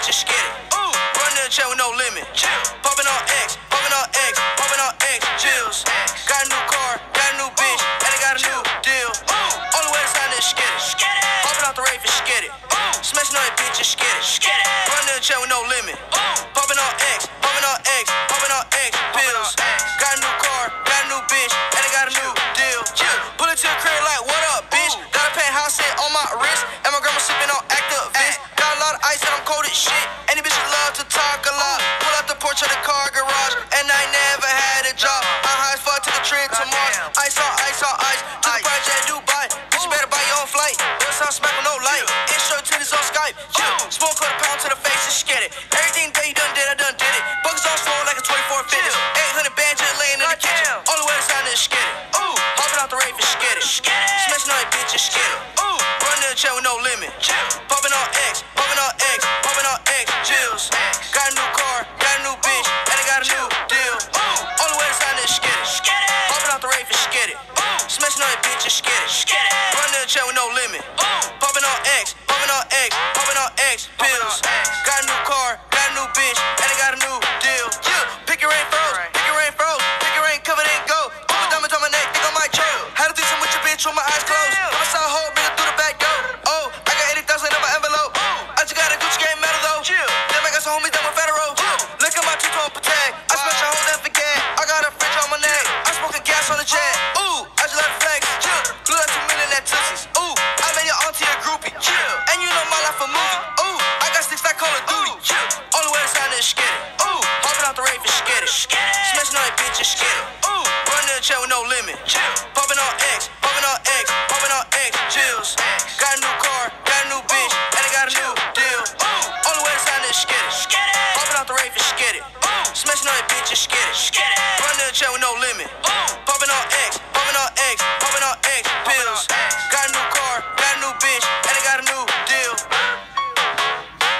bitches scared. Ooh, run to the chair with no limit. Popping on X, popping on X, popping on X, chills. Got a new car, got a new bitch, and I got a new deal. Ooh, only way to sign is scared. Popping out the rave is scared. Smashing on that bitch is scared. Run to the chair with no limit. Popping on X, popping on X, popping on X, pills. Got a new car, got a new bitch, and I got a new deal. Pull it to the crib like, what up, bitch? Got a penthouse set on my wrist, and my grandma sipping on Actavis. Got a lot of ice and I'm cold as shit. And these bitches love to talk a lot. Pull out the porch of the car garage, and I never had a job. I'm high as fuck to the trip to Mars. Ice on ice on ice, to the project Dubai. Bitch, you better buy your own flight. Real sound smack with no light. Intro titties on Skype. Smoke quarter pound to the face and scared it. Everything that you done did, I done did it. Buckets on slow like a 24 fitness. 800 bands just laying in the kitchen. Only way to sign is scared it. Ooh, hopping out the rave is scared it. Smashing on that bitch is scared it. Ooh, run to the chair with no limit. Popping on X, popping on X, popping on X, chills. Got a new car, got a new bitch, and I got a new deal. Ooh, only way to sign is scared it. Popping out the rave is scared it. Smashing on that bitch is scared it. Run to the chair with no limit. Popping on X, popping on X, popping on X, pills. Got a new car, got a new bitch, and I got a new deal. Pick your rain froze, pick your rain froze, pick your rain covered in gold. Put my diamonds on my neck, think I might choke. Had to do some with your bitch with my eyes closed. I'm a side hoe, bring it through the back door. Oh, I got 80,000 in my envelope. I just got a Gucci game medal though. Then I got some homies that went federal. Look at my two-tone Patek. I smash a whole damn forget. I got a fridge on my neck. I'm smoking gas on the jet. Ooh, I just let it flex. Glue that 2 million at Tootsies. Ooh, I made your auntie a groupie. And you know my life a movie. Ooh, I got sticks like Call of Duty. Only way to sign is scared it. Ooh, hopping out the rave is scared it. Smashing on that bitch is scared it. Ooh, run to the chair with no limit. Popping on X, popping on X, popping on X, chills. Got a new car, got a new bitch, and I got a new deal. Ooh, only way to sign is scared it. Popping out the rave is scared it. Smashing on that bitch is scared it. Run to the chair with no limit. Popping on X, popping on X, popping on X, pills. Got a new car, got a new bitch, and I got a new deal.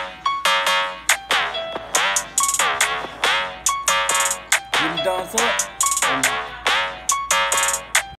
You dance up?